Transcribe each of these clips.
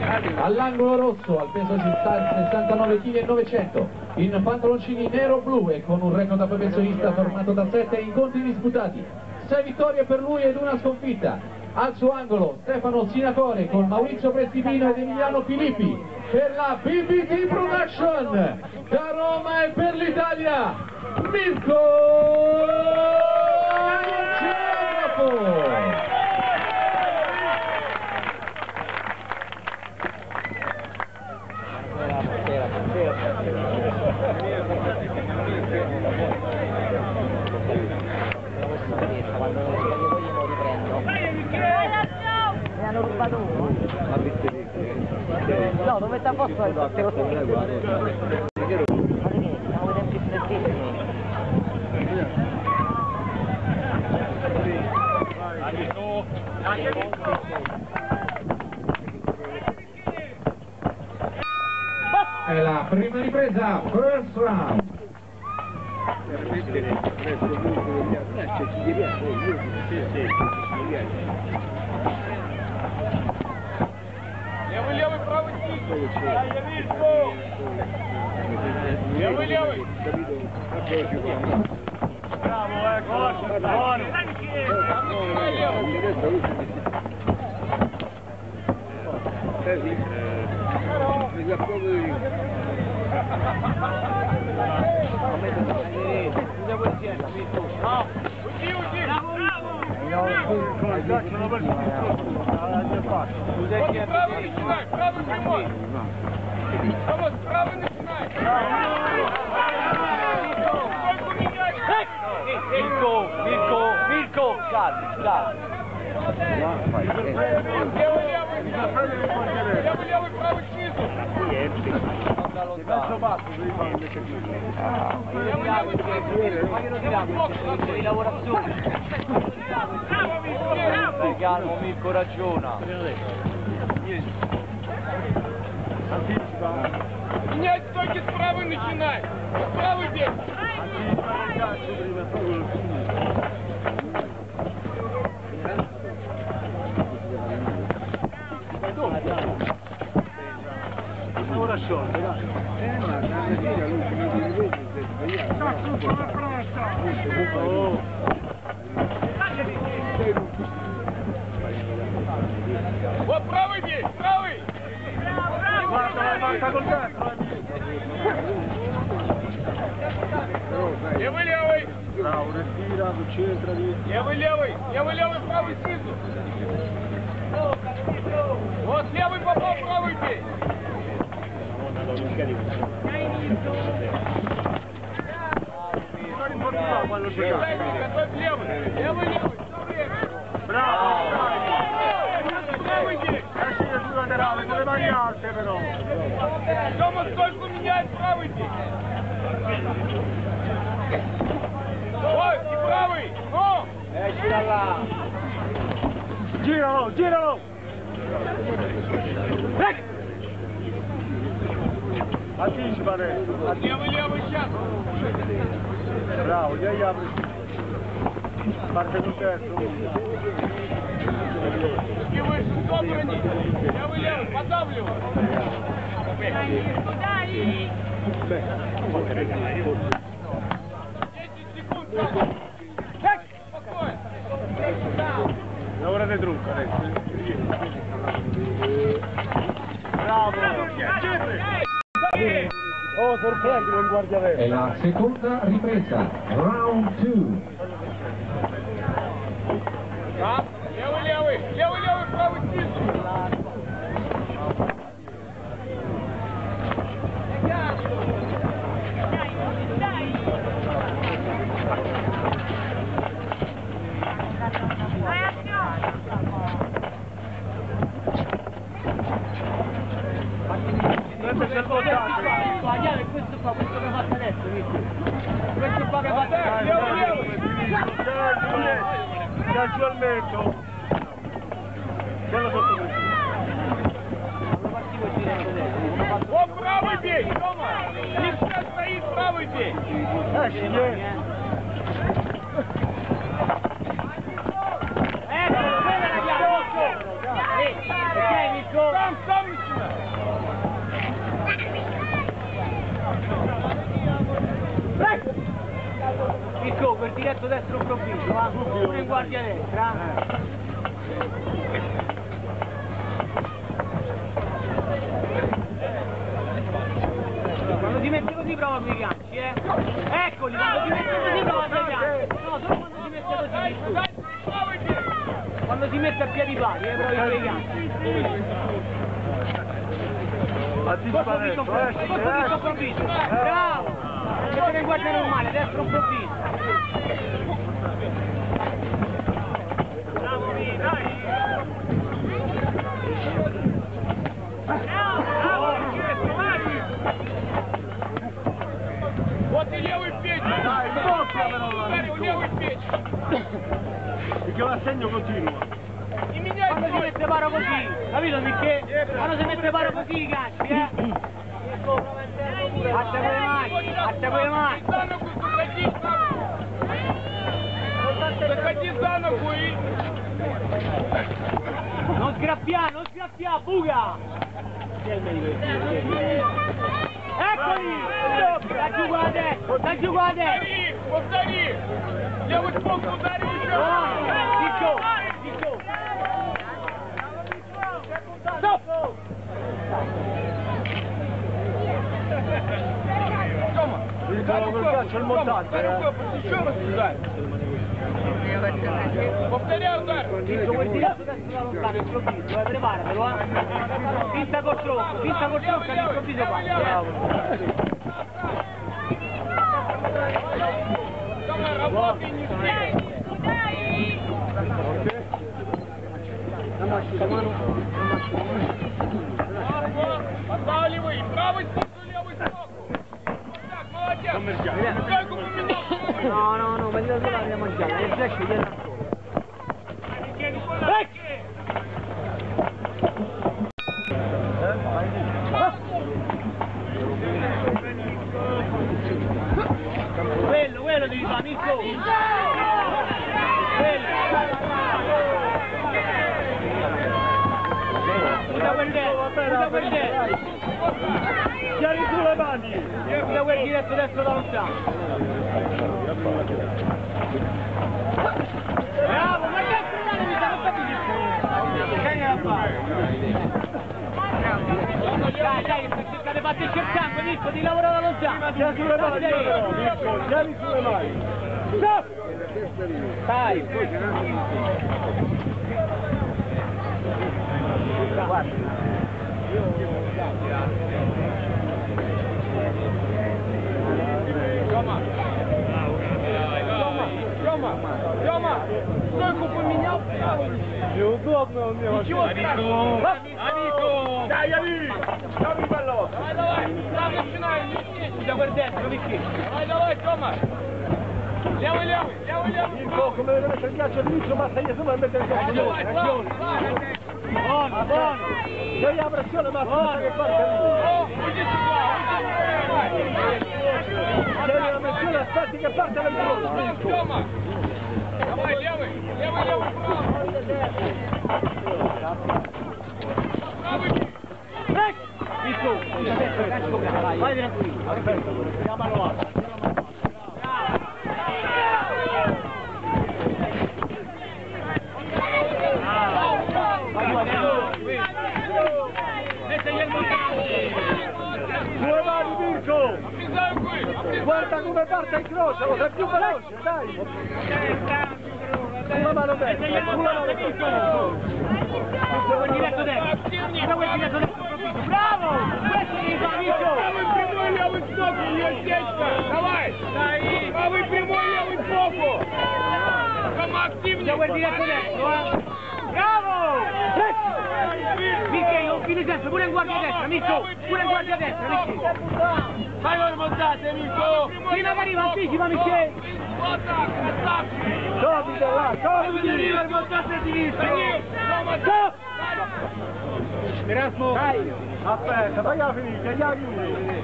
All'angolo rosso, al peso 69 kg e 900, in pantaloncini nero-blu e con un record da professionista formato da 7 incontri disputati, 6 vittorie per lui ed una sconfitta. Al suo angolo Stefano Sinacore con Maurizio Prestipino ed Emiliano Filippi per la BBT Production, da Roma e per l'Italia, Mirko Geografo. Mi hanno rubato uno? No, dove sta a posto il tattero? Ma che? Siamo tempi strettissimi. È la prima ripresa, first round. Левый, правый стик. Я вижу. Левый. Браво, Гоша, buono. Правый прямой. Правый начинай. Mirko, calma. Левый, правый снизу. Verso basso, devi fare invece qui. Vogliono tirare di lavorazione. Stai calmo, Mirko, ragiona. Менять стойки с правой начинай. Правый бег. Ora sciolto, dai. Ma alla fine l'ultima di lui si è sbagliato. Вот правый бей, правый. Guarda col destro. Левый. Bravo, respira, concentrati. Левый, правый снизу. Вот левый попал, правый бей. Готовь левый. Bravo! Правый бей. Sul laterale, con le mani alte però. Тёма, стойку меняет, правый бей. Ой, и правый. Ну! Gira là. Giralo! Anticipa adesso. Левый, сейчас. Bravo, gli apri. Parte sul destro. И выше, стоп, брони. Левый, подавливай. 10 секунд. Спокойно. Lavora di trucco adesso. Bravo! Oh, sorprendi, non guardi adesso. È la seconda ripresa, round 2. Левый, правый снизу. Sbagliare questo qua che fate adesso, questo qua che fate Casualmente. Quello sotto questo. О, правый бей, Тома! Левша стоит, правый бей! Сам начинай! Picco, per diretto destro improvviso, va? Pure in guardia destra. Quando si mette così prova a piegarci, Eccoli, quando si mette così prova a piegarci. No, solo quando si mette così. Quando si mette a piedi pari, prova a piegarci. Questo improvviso. Bravo! Mettete in guardia normale, destro improvviso. Bravo, dai! Вот и левый печь! Левый печь! Perché l'assegno continua. И меняй! Quando si mette paro così, capito perché? Quando si mette paro così, cazzi, Alza con le mani, alza con le mani! Заходи за ногу и... Non sgraffia, buca! Eccoli! Dai giù qua adesso, dai giù qua adesso! Повтори! Левый спок ударил еще! Dicco! Stop! Тома! C'è il montaggio, Еще раз ударь! Повторяй удар! Dicco quel diretto destro da lontano, improvviso, preparatelo, Finta col tronco, all'improvviso qua. Тома, работай, не стой! Отлавливай! Правый спуск, левый спуск! Так, молодец! Как он поменял? No, ma devo trovare la mangiata, il flash gliela da solo. Quello devi fare, Mirko! Usa quel destro! Tieni su le mani! Usa quel diretto destro da lontano! Bravo, ma che strano mi sono capito! Che ne va a fare? Dai, cerca di batterci il sangue, Mirko, di lavorare da lontano! Tieni sulle mani, Mirko, tieni sulle mani! Stop! Dai! Guarda! Тёма! Стойку поменял? Неудобно он мне вообще. Анико! Dai, Ani! Dammi bello! Давай! Сам начинай! Usa quel destro, Mirko! Давай, Тёма! Левый! Mirko, come deve mettere il ghiaccio all'inizio, basta io solo e mettere il ghiaccio. Ragione! Buono! Tieni la pressione massima che parte lì. Иди сюда! Tieni la pressione, aspetti che parte dal gol. Тёма! Давай, левый! Правый! Mirko! Vai tranquillo! Aspetta, chiamalo a. Due mani, Mirko! Guarda come parte il croce, sei più veloce, dai! Una mano destra, una mano destra! Quel diretto destro! Bravo! Questo devi fare, Mirko! Правый прямой, левый сбоку, не течка! Давай! Правый прямой, левый сбоку! Тома, активнее! Quel diretto destro, Bravo! Mirko, non fini sempre, pure in guardia destra, Mirko! Pure in guardia destra, Mirko! Fai le montate, Mirko! Prima che arriva, anticipa, Mirko! Tomi da là, tomi! Arriva il montato a sinistra! Stop! Erasmo! Dai! Aspetta, fai la finita, gli aiuti!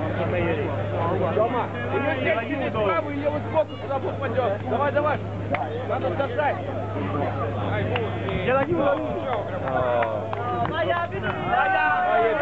Тома, Правый, левый сбоку сюда попадет! Давай! Надо достать! gliela chiudo lui! Vai,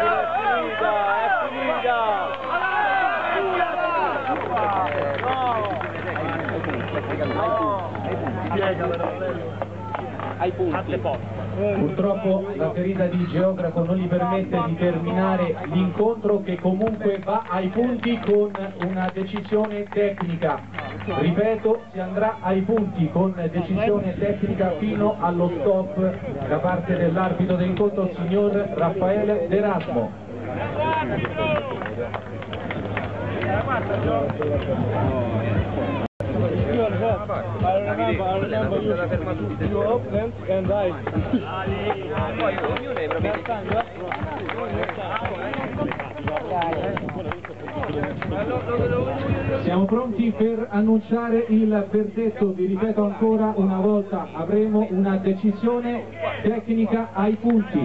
ai punti. Purtroppo la ferita di Geografo non gli permette di terminare l'incontro, che comunque va ai punti con una decisione tecnica. Ripeto, si andrà ai punti con decisione tecnica fino allo stop da parte dell'arbitro dell'incontro, signor Raffaele D'Erasmo. Siamo pronti per annunciare il verdetto. Vi ripeto ancora una volta, avremo una decisione tecnica ai punti.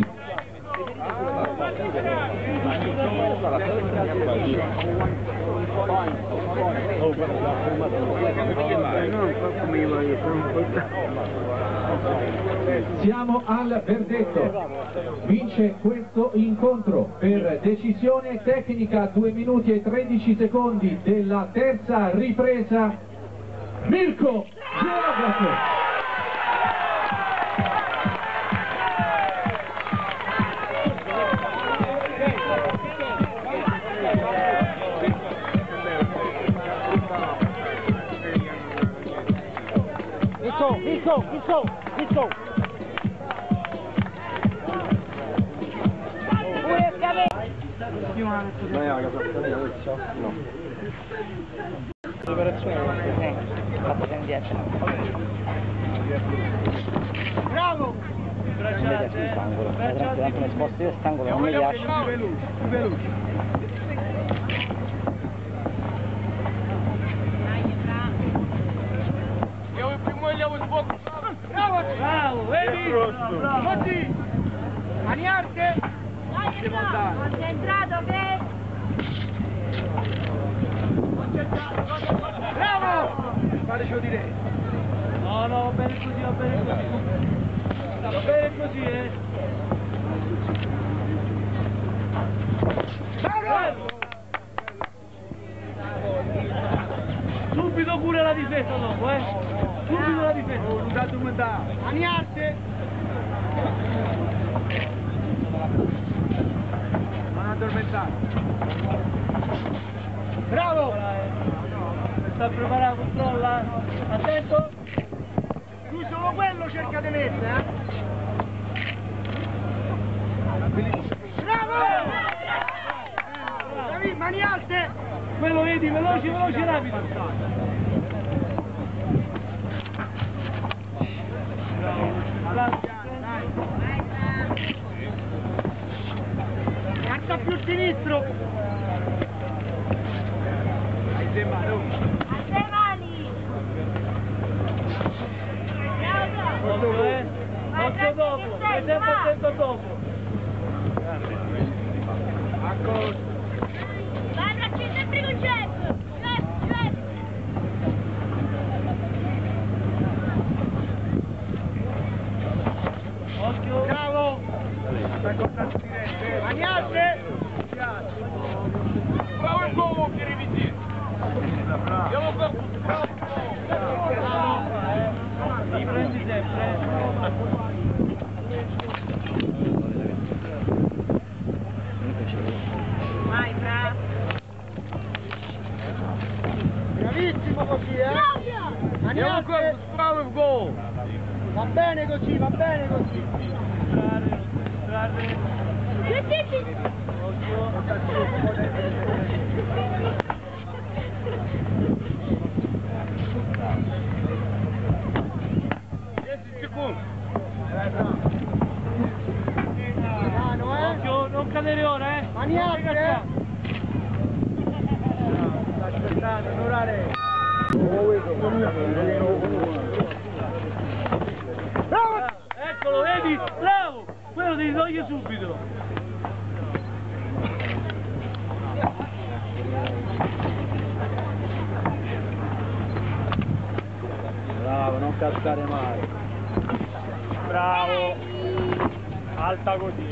Siamo al verdetto. Vince questo incontro per decisione tecnica, 2 minuti e 13 secondi della terza ripresa, Mirko Geografo. Visto! Bravo! Bracciate! Bracciate! Sposti il stangolo, non mi piace. Più veloci. Andiamo in primo e andiamo in poco. Bravo, vedi? Bravo. Così! Maniarte! Concentrato che... Bravo! Fateci dire. No, va bene così, va bene così. Va bene così, Bravo! Subito pure la difesa dopo, Subito la difesa. Ho usato metà. Maniarte! Non addormentare. Bravo! Sta preparato, controlla. Attento! Lui solo quello cerca di mettere, Bravo! Bravi, mani alte! Quello vedi, veloce, rapido! Carta più sinistro! Hai te mani! Occhio dopo, stai sempre attento dopo. Vai, bracci sempre con Jeff! Occhio! Bravo! Maniate! Bravo il uomo che riviti! Andiamo qua! Ti prendi sempre! Vai, Bravissimo così, Andiamo qua! Bravo il gol! Va bene così, va bene così! Occhio, non cadere ora, Maniate! Sta aspettando, non orare! Bravo! Eccolo, vedi? Bravo! Quello devi togliere subito! Bravo, non cascare mai! Bravo! Alta così,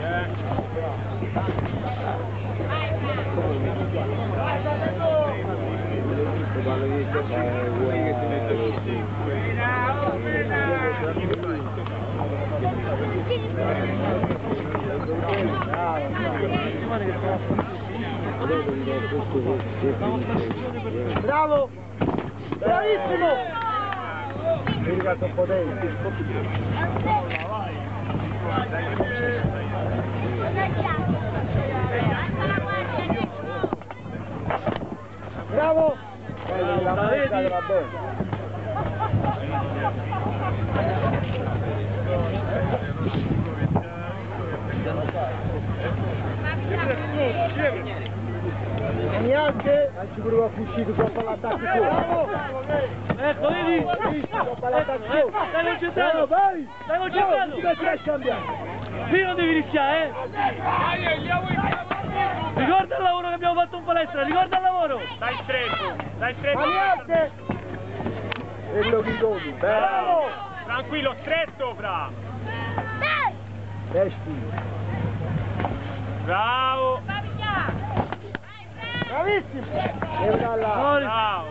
Bravo! Bravissimo! Arrivato potente. Bravo! La vedi? Va bene. E neanche! Anzi pure va uscito troppo all'attacco fuori. Ecco, vedi? Troppo all'attacco fuori. Stai concentrato! Vai! Stai concentrato! Qui non devi rischiare, Ricorda il lavoro che abbiamo fatto in palestra, ricorda il lavoro! Dai stretto! Maniate! E lo ridoni. Bravo! Tranquillo, stretto, bra! Testi. Bravo! Bravissimo! E dalla. Bravo!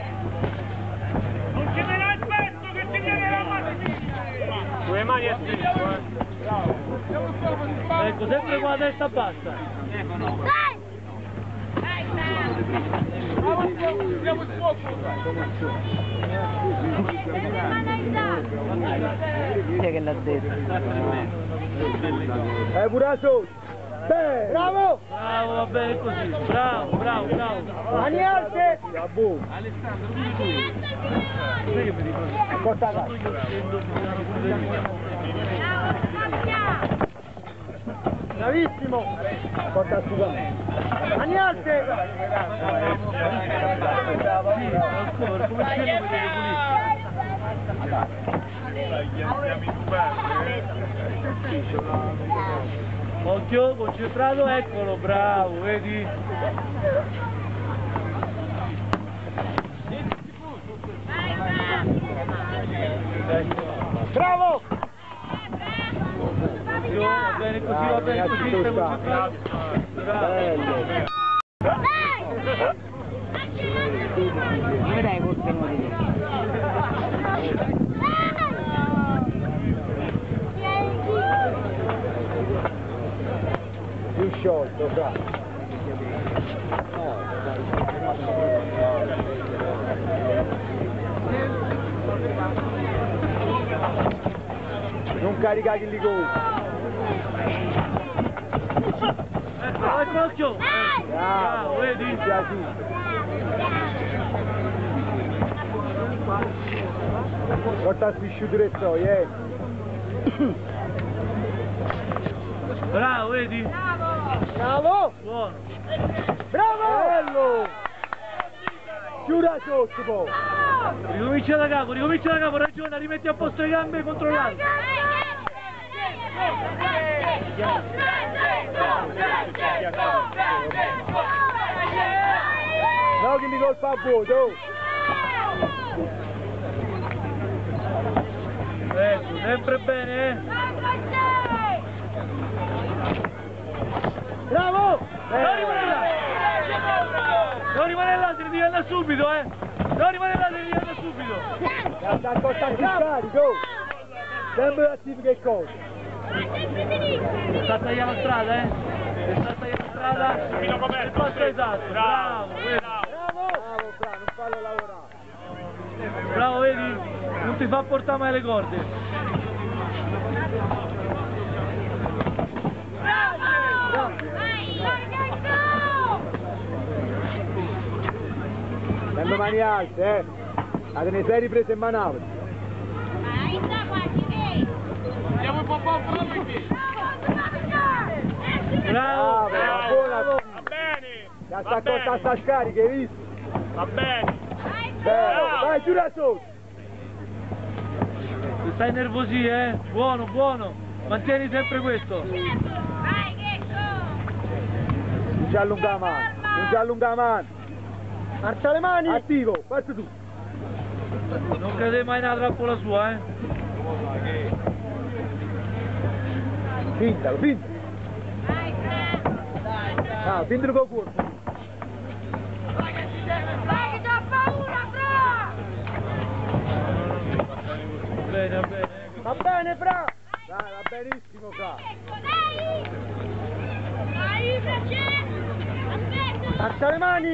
Non ce ne l'aspetto che ti viene la mano! Con le mani è stretto, Ecco, sempre con la testa bassa. Andiamo il fuoco! Chi è che l'ha detto? Burato! Bene! Bravo! Bravo, va bene così. Bravo, bravo, bravo. Mani alte! Bravo! Corta la bravissimo! Corta su mani alte! Ancora, come ce ne vedete Occhio, concentrato, eccolo, bravo, vedi? Bravo! Occhio, va bene così, stai concentrato. Bello! Come dai contenuti? Più sciolto, bravo! Non caricare il ligone! Ecco, occhio! Bravo, vedi? Porta spisciuto diretto, Bravo, vedi? Bravo! Buono! Bravo! Bello! Chiuda sotto poi! Ricomincia da capo, ragiona, rimetti a posto le gambe e controllate. No che mi colpa a voto! Ecco, sempre bene, Bravo! Non rimanere là, te ne devi andare subito, Non rimanere là, te ne devi andare subito. Sta portando il carico! Sempre attivo che cosa? Sta tagliando la strada, Sta tagliando la strada. Il passo esatto, bravo, vedi? Bravo, non fallo lavorare! Bravo, vedi? Non ti fa portare mai le corde. Sempre mani alte, Te ne sei ripreso in manavra. Andiamo un po' fuori! Bravo, Buona! Va bene! La sta accorta sta scarica, hai visto? Va bene! Bello! Vai, giura sotto! Stai nervosi, Buono, buono. Mantieni sempre questo. Non ci allunga la mano! Non ci allunga la mano! Alza le mani! Attivo! Parti tu! Non crede mai una trappola sua, Pintalo, pintalo! Pintalo con il corpo! Vai che t'ho paura! Va bene, Fra! Dai, va benissimo, Fra! Dai, Francesco! Aspetta! Alza le mani!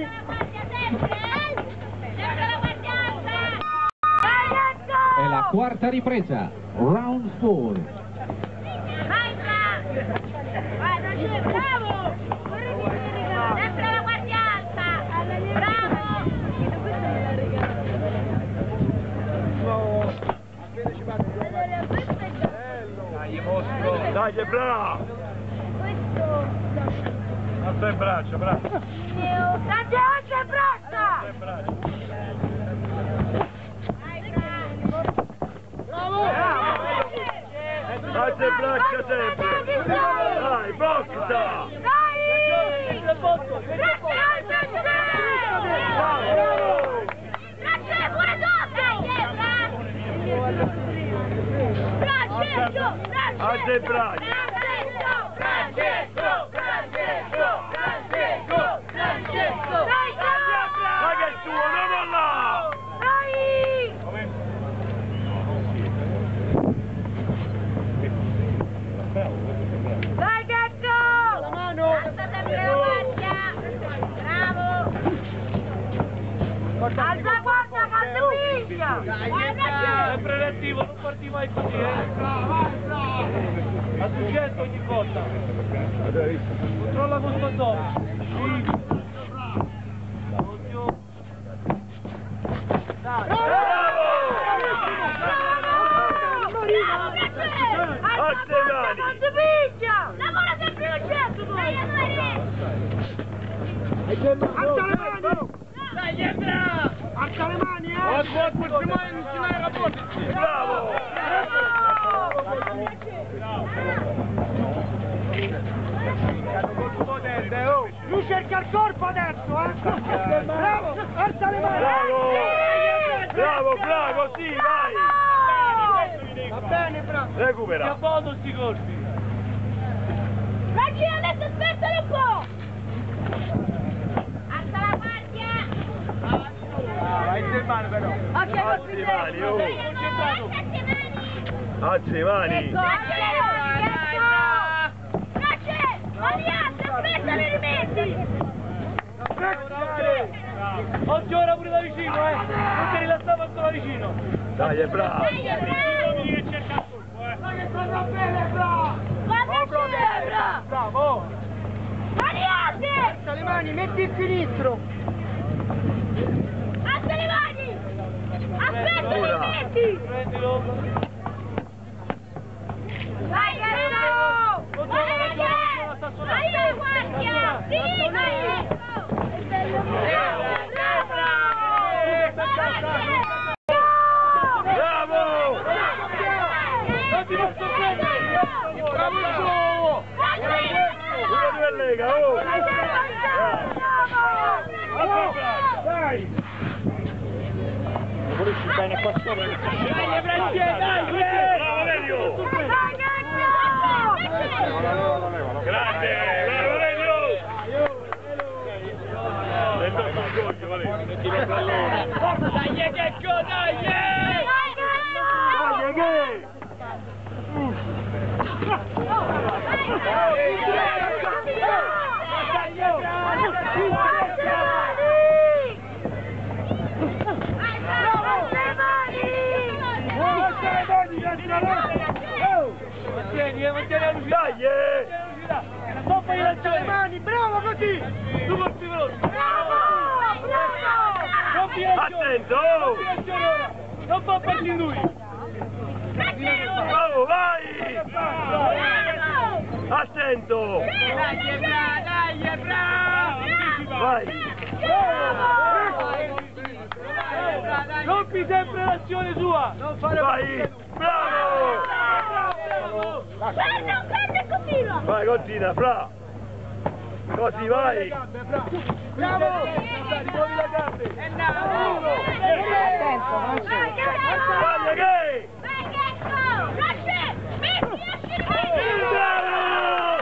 È la quarta ripresa, round 4. Vai, Fra! Vai, Francesco, bravo! Sempre la guardia alta! Bravo! Dai, mostro! Dai, bravo! Alza il braccio, bravo! Alza il braccio! Alza il braccio! Alza il braccio sempre! Dai, boxa! Dai! Alza il braccio! Dai che è tuo, non molla! Dai, Gecko! La mano! Alza sempre la guardia! Bravo! Alza guardia, cazzo piglia! Sempre reattivo, non parti mai così, A 200 ogni volta. Controlla con sto dove. Oddio. Dai. Alza le mani! Cazzo piglia! Lavora sempre lo gesto tu! Alza le mani! Dai, Ebra! Alza le mani, Bravo! Lui cerca il corpo adesso, eh! Bravo! Alza le mani! Bravo! Bravo, sì, vai! Va bene, bravo! Che Recupera! foto sti colpi. Raggi, adesso aspettalo un po'! Alza la guardia! Vai in mano però! Ok, Alzi le mani, oh! Alza Alzi le mani! aspetta, li rimetti! Oggi ora pure da vicino, non ti rilassavo ancora vicino. Dai, è bravo! Bravo! Variate! Alza le mani, metti il sinistro! Alza le mani! Aspetta, li rimetti! Prendilo! Vai, Garino! Vai, vai la guardia! Sì, vai! Bravo! Non ti posso prendere! Bravo il suo! Uno due lega, oh! Dai! Non riesci bene qua sopra che si Dai, Francesco, dai! Bravo, Valerio! Grande! Bravo, Valerio! Prendo il coglio, Valerio! Metti il pallone! Dai, Gecko, dai! Dai, che? Mantieni la luce! Dai! Stoppa di lanciare! Mani, bravo così! Tu colpi veloci! Attento! Non fa perdi in lui! Bravo, vai! Attento! Dai, Vai! Rompi sempre l'azione sua! Non fare Vai! Bravo! Guarda, un grande continua! Vai, continua, Fra! Così, vai! Bravo! Muovi la gambe! Vai, che? Vai, Gecko! Lasci! Metti, lasci! Bravo!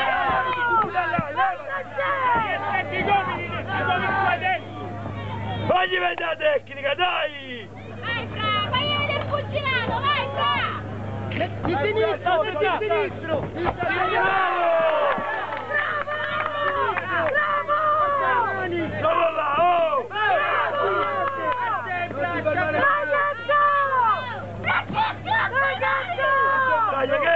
Fagli vedere la tecnica, dai! Vai, Fra! Vai a vedere il pugilato! Vai, Fra! Di sinistro, di sinistro! Solo là, oh! Dai, che?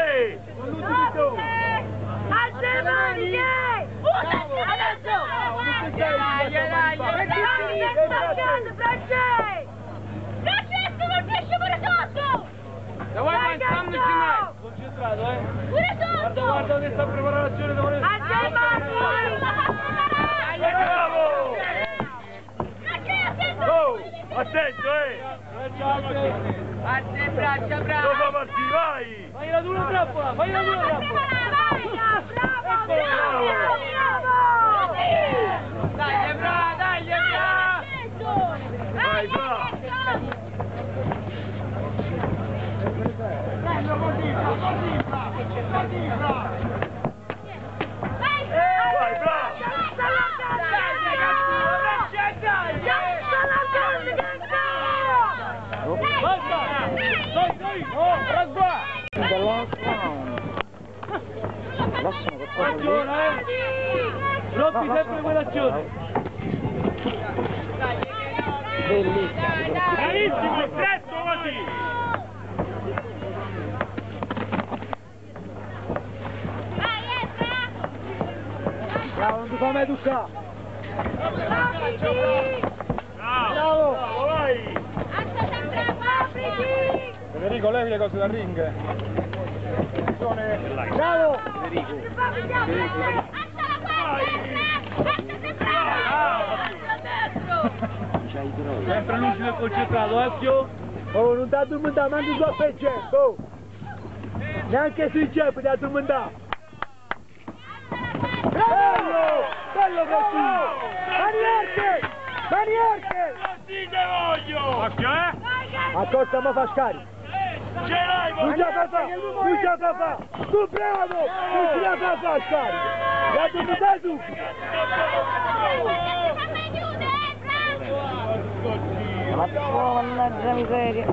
Alza le mani, adesso! Francesco, colpisci pure sotto! Da vuoi pensarci mai? Concentrato, Pure sotto! Guarda che sta preparazione da voler... Alza le mani! Bravo! Oh, attento, Alza le braccia, bravo! Dopo parti, vai! Fai la tua trappola, fai la tua trappola! Dai, bravo, dai, bravo! Vai, bravo! Vai, bravo! Rompi sempre quell'azione! Bravissimo, stretto così! Bravo, non ti fa mai educare! Bravo! Vai! Federico, levi le cose dal ring! Bravo! Sempre lucido e concentrato, occhio! Oh, non ti addormentare, mangi troppo il jump, oh! Neanche sui jump ti addormentare! Bello! Bello così! Manierte! Manierte! Così te voglio! Occhio, Accosta ma fa scarico! Ce l'hai, Tu già papà! Tu già papà! Tu bravo! Tu ce la fa fa scarico! La addormentare tu! Mannaggia miseria!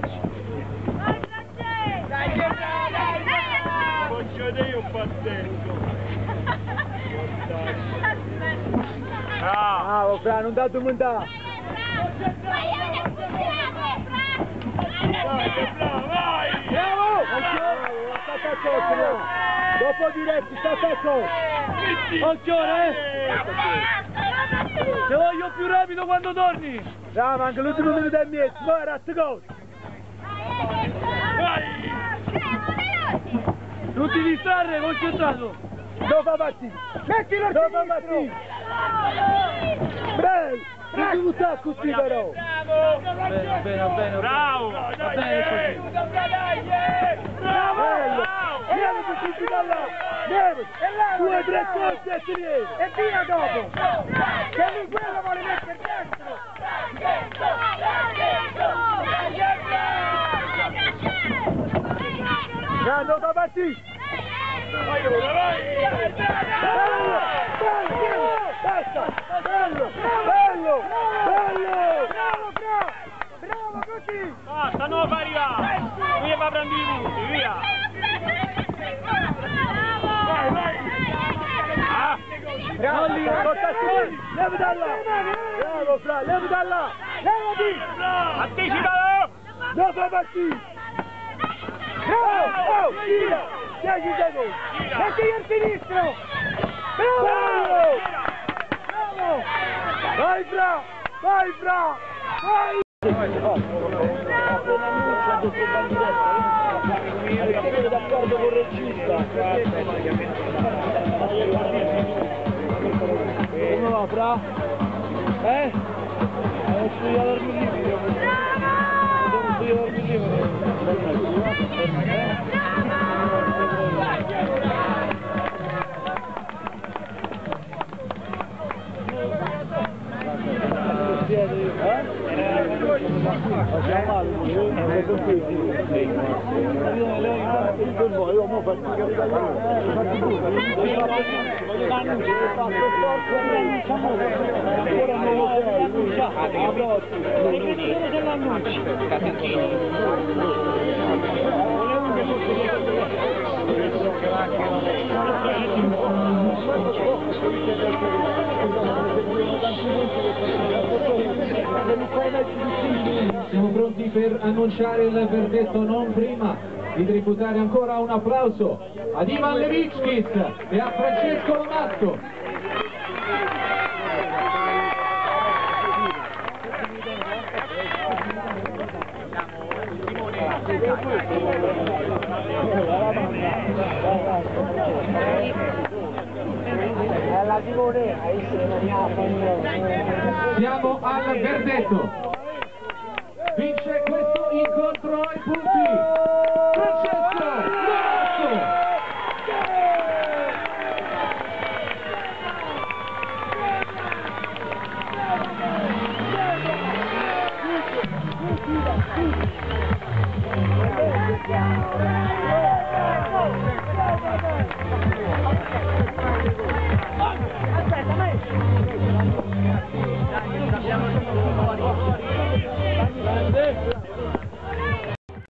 Faccio te un pazzesco! Bravo, Fra, non ti addormentare! Vai! Bravo! Sta facendo! Dopo diretti, sta facendo! Occhio, Ti voglio più rapido quando torni! Bravo, anche l'ultimo minuto e mezzo, poi era gol! Non ti distrarre, concentrato! Dopo partita! Mettilo dopo partita! Bravo! Non ti buttare così però! Bene. Bravo! Va bene così. Bello! Vieni tutti da là! Vieni! 2, 3 colpi e ti vieni! E via dopo! Che lui quello vuole mettere dentro! Grande dopo partita! Vai ora, vai! Bello! Bello! Basta! Bello! Bello! Bello! Bravo così! Basta, non fa arrivare! Qui va a prendere i punti, via! Vai, vai! Bravo! Levi da là! Bravo Fra! Levi da là! Levati! Anticipalo! Dopo partita! Bravo! Oh! Gira! 10 secondi! Metti il sinistro! Bravo! Bravo! Vai Fra! Vai Fra! Vai! D'accordo con il regista. Come va Fra? Ho studiato il millimetro. Ho studiato il Siamo pronti per annunciare il verdetto, non prima di tributare ancora un applauso ad Ivan Levitskis e a Francesco Lomatto. Siamo al verdetto. Vince questo incontro ai punti Francesco Lomatto.